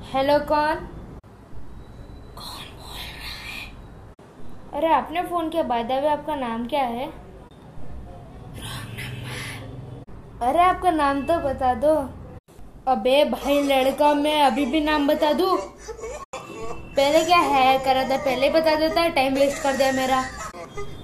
Hello, कौन? कौन बोल रहा है? अरे आपने फोन किया, बाय द वे आपका नाम क्या है? अरे आपका नाम तो बता दो। अबे भाई लड़का, मैं अभी भी नाम बता दूं? पहले क्या है करा था, पहले बता देता, टाइम वेस्ट कर दिया मेरा।